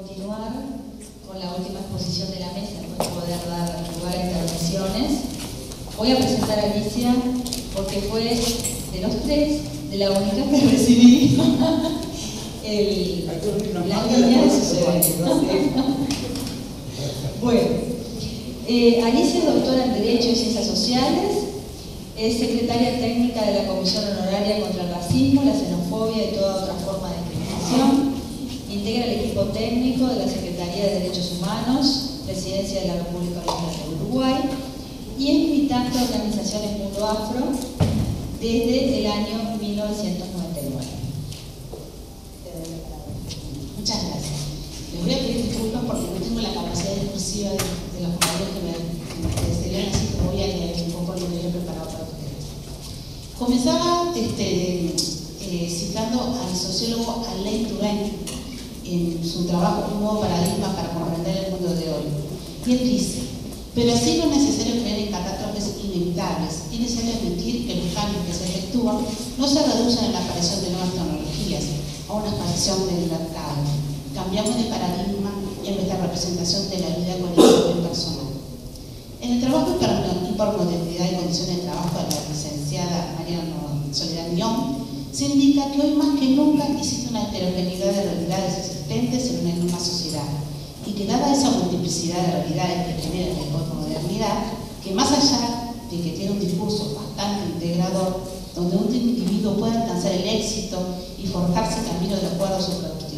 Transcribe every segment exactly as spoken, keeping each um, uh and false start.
continuar con la última exposición de la mesa, no poder dar lugar a intervenciones. Voy a presentar a Alicia porque fue de los tres, de la única que recibí el, la línea de suceder. Bueno, eh, Alicia es doctora en Derecho y Ciencias Sociales, es secretaria técnica de la Comisión Honoraria contra el Racismo, la Xenofobia y toda otra forma de discriminación. Integra el equipo técnico de la Secretaría de Derechos Humanos, Presidencia de la República Oriental de Uruguay, y es militante de organizaciones Mundo Afro desde el año mil novecientos noventa y nueve. Muchas gracias. Les voy a pedir disculpas porque no tengo la capacidad discursiva de, de los compañeros que me antecedieron, así que voy a leer un poco lo que he preparado para ustedes. Comenzaba este, eh, citando al sociólogo Alain Touraine en su trabajo Un nuevo paradigma para comprender el mundo de hoy. Y él dice: pero así no es necesario creer en catástrofes inevitables, es necesario admitir que los cambios que se efectúan no se reducen en la aparición de nuevas tecnologías, a una expansión del mercado. Cambiamos de paradigma en vez de representación de la vida colectiva y personal. En el trabajo y por modernidad y condiciones de trabajo de la licenciada María Soledad Mion, se indica que hoy más que nunca existe una heterogeneidad de realidades existentes en una misma sociedad, y que dada esa multiplicidad de realidades que genera la posmodernidad, que más allá de que tiene un discurso bastante integrador, donde un individuo puede alcanzar el éxito y forjarse camino de acuerdo a su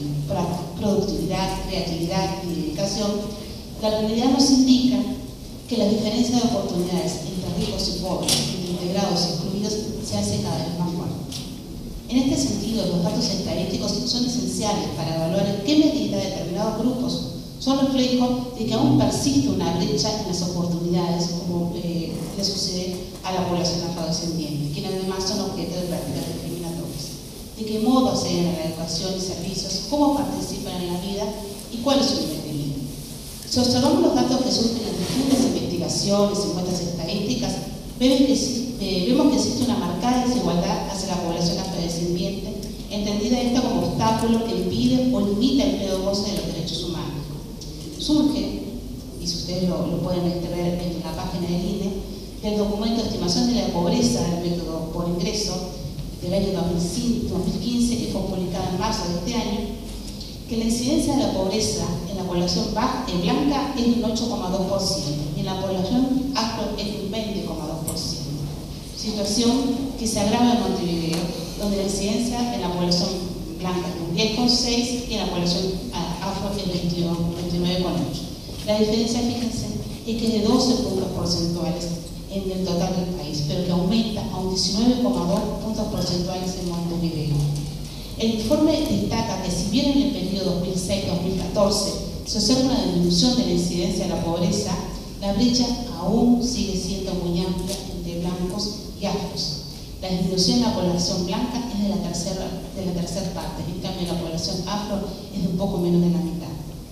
productividad, creatividad y dedicación, la realidad nos indica que las diferencias de oportunidades entre ricos y pobres, entre integrados y excluidos, se hacen cada vez más fuertes. En este sentido, los datos estadísticos son esenciales para evaluar en qué medida determinados grupos son reflejo de que aún persiste una brecha en las oportunidades, como eh, le sucede a la población afrodescendiente, quienes además son objeto de prácticas discriminatorias. De qué modo acceden a la educación y servicios, cómo participan en la vida y cuál es su nivel de vida. Si observamos los datos que surgen en distintas investigaciones y muestras estadísticas, vemos que, eh, vemos que existe una marcada desigualdad hacia la población afrodescendiente, entendida esta como obstáculo que impide o limita el pleno goce de los derechos humanos. Surge, y si ustedes lo, lo pueden extraer en la página del I N E, del documento de estimación de la pobreza del método por ingreso del año dos mil quince, que fue publicado en marzo de este año, que la incidencia de la pobreza en la población baja, en blanca es de un ocho coma dos por ciento y en la población afro es de un veinte coma dos por ciento. Situación que se agrava en Montevideo, donde la incidencia en la población blanca es de un diez coma seis y en la población afro es de veintinueve coma ocho. La diferencia, fíjense, es que es de doce puntos porcentuales en el total del país, pero que aumenta a un diecinueve coma dos puntos porcentuales en Montevideo. El informe destaca que si bien en el periodo dos mil seis a dos mil catorce se observa una disminución de la incidencia de la pobreza, la brecha aún sigue siendo muy amplia entre blancos y afros. La disminución en la población blanca es de la tercera, de la tercera parte, en cambio la población afro es de un poco menos de la mitad.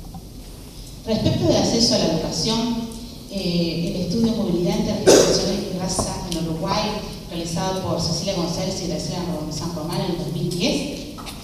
Respecto del acceso a la educación, eh, el estudio Movilidad Intergeneracional y Raza en Uruguay, realizado por Cecilia González y Graciela San Román en el dos mil diez,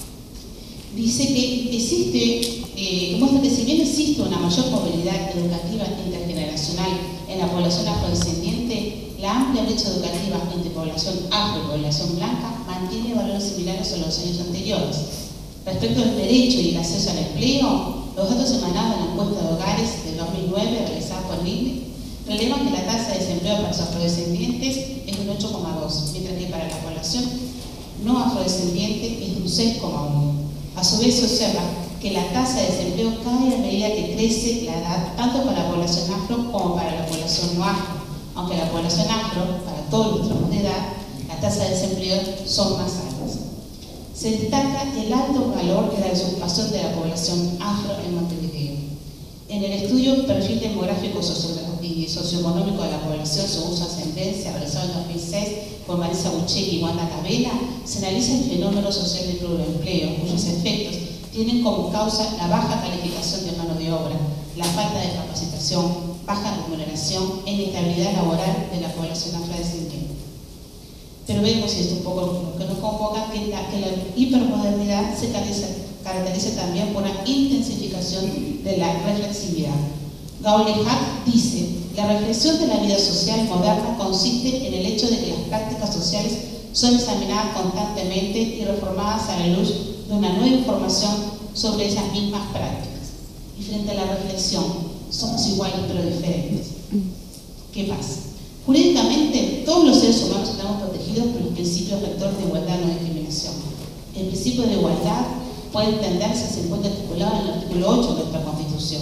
dice que existe, eh, muestra que si bien existe una mayor movilidad educativa intergeneracional en la población afrodescendiente, la amplia brecha educativa entre población afro y población blanca mantiene valores similares a los años anteriores. Respecto al derecho y el acceso al empleo, los datos emanados de la encuesta de hogares de dos mil nueve realizada por el I N E relevan que la tasa de desempleo para los afrodescendientes es de un ocho coma dos, mientras que para la población no afrodescendiente es de un seis coma uno. A su vez se observa que la tasa de desempleo cae a medida que crece la edad, tanto para la población afro como para la población no afro, aunque la población afro, para todos los tramos de edad, la tasa de desempleo son más altas. Se destaca el alto valor de la desocupación de la población afro en Montevideo. En el estudio Perfil Demográfico y Socioeconómico de la Población según su ascendencia, realizado en dos mil seis por Marisa Buccelli y Wanda Cabela, se analiza el fenómeno social del plurioempleo, cuyos efectos tienen como causa la baja calificación de mano de obra, la falta de capacitación, baja remuneración e inestabilidad laboral de la población afrodescendiente. Pero vemos, y esto es un poco lo que nos convoca, que la, que la hipermodernidad se caracteriza también por una intensificación de la reflexividad. Gaulehac dice: la reflexión de la vida social moderna consiste en el hecho de que las prácticas sociales son examinadas constantemente y reformadas a la luz de una nueva información sobre esas mismas prácticas. Y frente a la reflexión, somos iguales pero diferentes. ¿Qué pasa? Jurídicamente, todos los seres humanos estamos protegidos por los principios rectores de igualdad y no discriminación. El principio de igualdad puede entenderse, se encuentra estipulado en el artículo ocho de nuestra Constitución.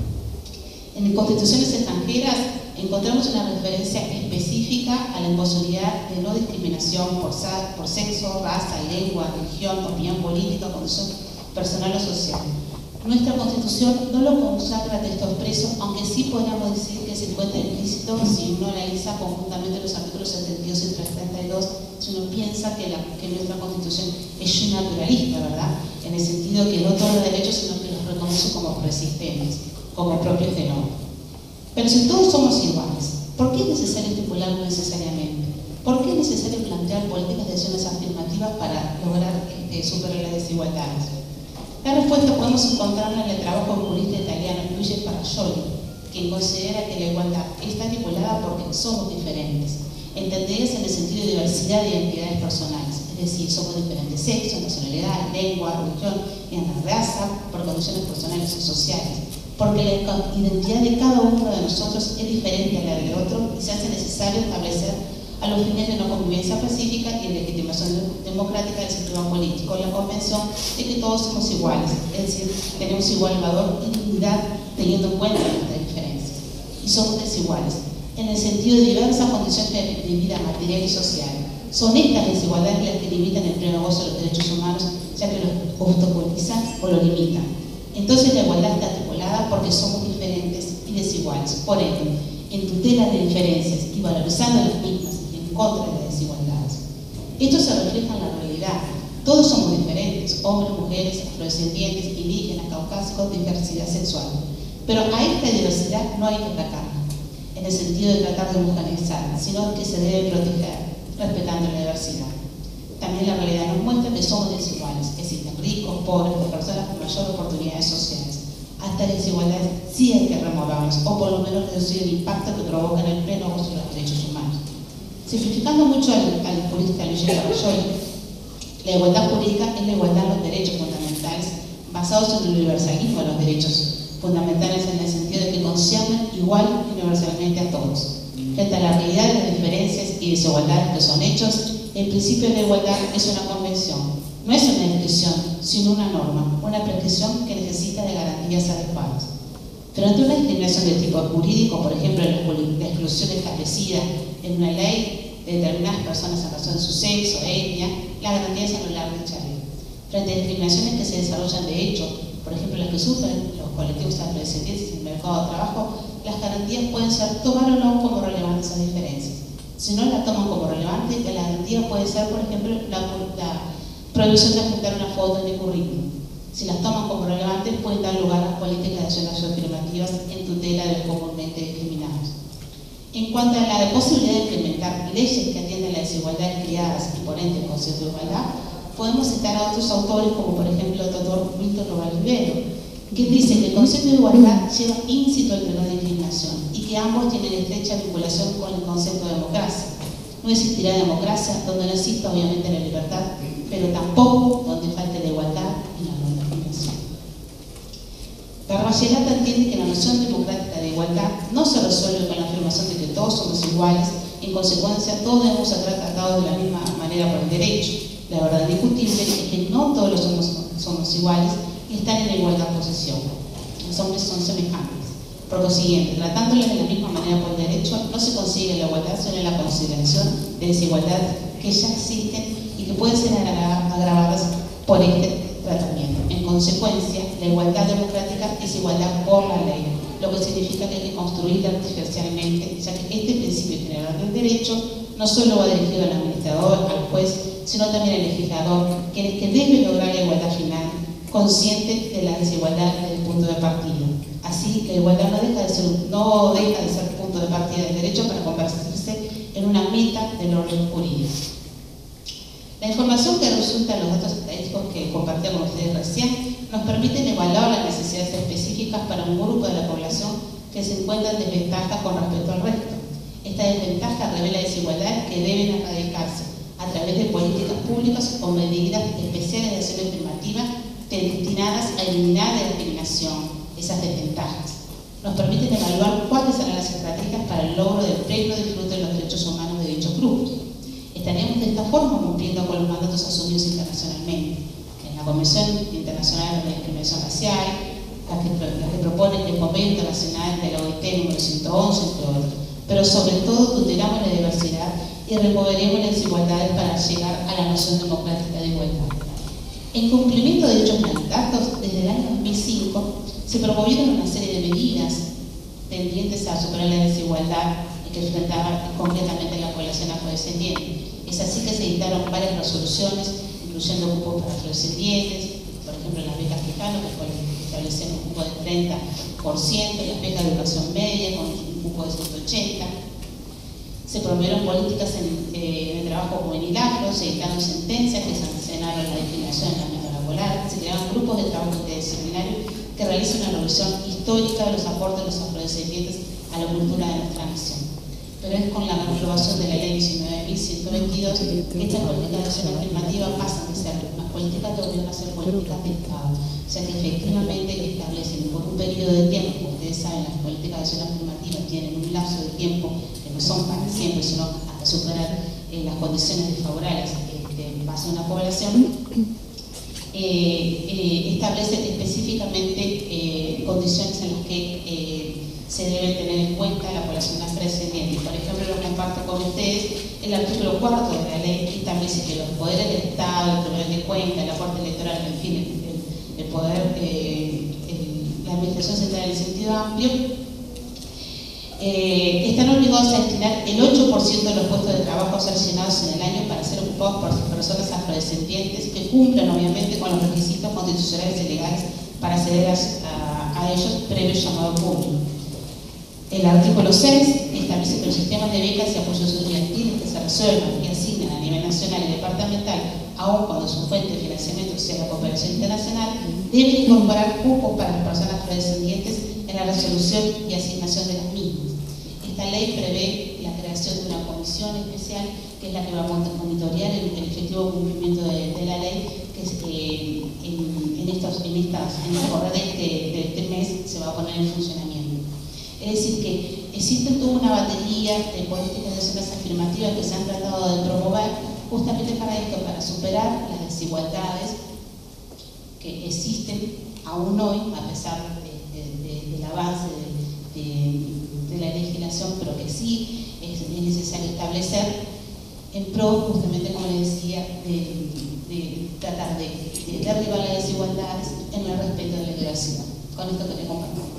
En constituciones extranjeras encontramos una referencia específica a la imposibilidad de no discriminación por, por sexo, raza, lengua, religión, opinión política, condición personal o social. Nuestra Constitución no lo consagra a texto expreso, aunque sí podríamos decir que se encuentra implícito si uno analiza conjuntamente los artículos setenta y dos y treinta y dos, si uno piensa que, la, que nuestra Constitución es naturalista, ¿verdad? En el sentido que no todos los derechos, sino que los reconoce como preexistentes, como propios de norma. Pero si todos somos iguales, ¿por qué es necesario estipularlo necesariamente? ¿Por qué es necesario plantear políticas de acciones afirmativas para lograr eh, superar las desigualdades? La respuesta podemos encontrarla en el trabajo del jurista italiano Luigi Parascioli, quien considera que la igualdad está estipulada porque somos diferentes, entendidas en el sentido de diversidad de identidades personales, es decir, somos diferentes sexos, nacionalidad, lengua, religión y en la raza, por condiciones personales o sociales, porque la identidad de cada uno de nosotros es diferente a la del otro y se hace necesario establecer a los fines de una convivencia pacífica y legitimación democrática del sistema político, la convención de que todos somos iguales, es decir, tenemos igual valor y dignidad teniendo en cuenta nuestras diferencias. Y somos desiguales, en el sentido de diversas condiciones de vida material y social. Son estas desigualdades las que limitan el pleno gozo de los derechos humanos, ya que los obstaculizan o lo limitan. Entonces la igualdad está articulada porque somos diferentes y desiguales. Por ende, en tutela de diferencias y valorizando las mismas y en contra de las desigualdades. Esto se refleja en la realidad. Todos somos diferentes, hombres, mujeres, afrodescendientes, indígenas, caucásicos, diversidad sexual. Pero a esta diversidad no hay que atacarla, en el sentido de tratar de homogeneizar, sino que se debe proteger, respetando la diversidad. También la realidad nos muestra que somos desiguales, existen ricos, pobres, personas con mayor oportunidades sociales. Hasta las desigualdades sí hay que removerlas, o por lo menos reducir el impacto que provocan el pleno gozo de los derechos humanos. Simplificando mucho al, al jurista Luigi Parascioli, la igualdad jurídica es la igualdad de los derechos fundamentales basados en el universalismo de los derechos fundamentales en el sentido de que conciernen igual y universalmente a todos. Frente a la realidad de las diferencias y desigualdades que son hechos, el principio de la igualdad es una convención, no es una descripción, sino una norma, una prescripción que necesita de garantías adecuadas. Pero ante una discriminación de tipo jurídico, por ejemplo, la exclusión establecida en una ley de determinadas personas en razón de su sexo, etnia, la garantía es anular dicha ley. Frente a discriminaciones que se desarrollan de hecho, por ejemplo, las que sufren los colectivos afrodescendientes en el mercado de trabajo, las garantías pueden ser tomar o no como relevantes esas diferencias. Si no la toman como relevante, la garantía puede ser, por ejemplo, la, la prohibición de apuntar una foto en el currículum. Si las toman como relevantes, pueden dar lugar a políticas de acciones afirmativas en tutela de los comúnmente discriminados. En cuanto a la posibilidad de implementar leyes que atienden las desigualdades creadas y por ende el concepto de igualdad, podemos citar a otros autores, como por ejemplo el doctor Milton Robalivero, que dice que el concepto de igualdad lleva íncito el de no discriminación y que ambos tienen estrecha vinculación con el concepto de democracia. No existirá democracia donde no exista obviamente la libertad, pero tampoco donde falte la igualdad y la no discriminación. Barballerato entiende que la noción democrática de igualdad no se resuelve con la afirmación de que todos somos iguales, en consecuencia todos debemos ser tratados de la misma manera por el derecho. La verdad indiscutible es que no todos los somos, somos iguales y están en igualdad de posición. Los hombres son semejantes. Por consiguiente, tratándoles de la misma manera por el derecho, no se consigue la igualdad, sino la consideración de desigualdades que ya existen y que pueden ser agravadas por este tratamiento. En consecuencia, la igualdad democrática es igualdad por la ley, lo que significa que hay que construirla artificialmente, ya que este principio general del derecho no solo va dirigido al administrador, al juez, sino también al legislador, quien es que debe lograr la igualdad final, consciente de la desigualdad desde el punto de partida. Así, la igualdad no deja de ser, no deja de ser punto de partida del derecho para convertirse en una meta del orden jurídico. La información que resulta en los datos estadísticos que compartí con ustedes recién nos permiten evaluar las necesidades específicas para un grupo de la población que se encuentra en desventaja con respecto al resto. Esta desventaja revela desigualdades que deben erradicarse a través de políticas públicas o medidas especiales de acción afirmativa destinadas a eliminar la discriminación, esas desventajas. Nos permiten evaluar cuáles serán las estrategias para el logro del pleno disfrute de los derechos humanos de dichos grupos. Estaríamos de esta forma cumpliendo con los mandatos asumidos internacionalmente en la Convención Internacional de la Discriminación Racial, la que, la que propone el Convenio Internacional de la O I T número ciento once, entre otros. Pero sobre todo tutelamos la diversidad y removeremos las desigualdades para llegar a la noción democrática de igualdad. En cumplimiento de dichos mandatos, desde el año dos mil cinco se promovieron una serie de medidas tendientes a superar la desigualdad y que enfrentaban concretamente a la población afrodescendiente. Es así que se dictaron varias resoluciones, incluyendo cupos para afrodescendientes, por ejemplo, las becas Quijano, que establecen un cupo de treinta por ciento, las becas de educación media con un cupo de ciento ochenta por ciento. Se promovieron políticas en, eh, en el trabajo juvenil afro, se dictaron sentencias que sancionaron la discriminación en el ámbito laboral, se crearon grupos de trabajo interdisciplinario que realizan una revisión histórica de los aportes de los afrodescendientes a la cultura de nuestra nación. Pero es con la aprobación de la ley diecinueve mil ciento veintidós que estas políticas de acción afirmativa pasan de ser unas políticas de gobierno a ser políticas de Estado. O sea que efectivamente establecen por un periodo de tiempo, como ustedes saben, las políticas de acción afirmativa tienen un lapso de tiempo que no son para siempre, sino hasta superar eh, las condiciones desfavorables este, en base a una población. Eh, eh, establecen específicamente eh, condiciones en las que eh, se debe tener en cuenta la población afrodescendiente. Por ejemplo, lo comparto con ustedes, el artículo cuarto de la ley establece que los poderes del Estado, el Tribunal de Cuentas, la Corte Electoral, en fin, el, el, el poder, eh, el, la Administración Central en el sentido amplio, eh, están obligados a destinar el ocho por ciento de los puestos de trabajo seleccionados en el año para ser ocupados por personas afrodescendientes que cumplan obviamente con los requisitos constitucionales y legales para acceder a, a, a ellos previo llamado público. El artículo seis establece que los sistemas de becas y apoyos estudiantiles que se resuelvan y asignan a nivel nacional y departamental, aun cuando su fuente de financiamiento sea la cooperación internacional, deben incorporar cupos para las personas afrodescendientes en la resolución y asignación de las mismas. Esta ley prevé la creación de una comisión especial que es la que va a monitorear el, el efectivo cumplimiento de, de la ley, que es, eh, en, en, estos, en, estas, en el correr de este, de este mes se va a poner en funcionamiento. Es decir, que existe toda una batería de políticas de acciones afirmativas que se han tratado de promover justamente para esto, para superar las desigualdades que existen aún hoy, a pesar de, de, de, del avance de, de, de la legislación, pero que sí es, es necesario establecer en pro, justamente como les decía, de, de tratar de, de derribar las desigualdades en el respeto de la diversidad. Con esto que les comparto.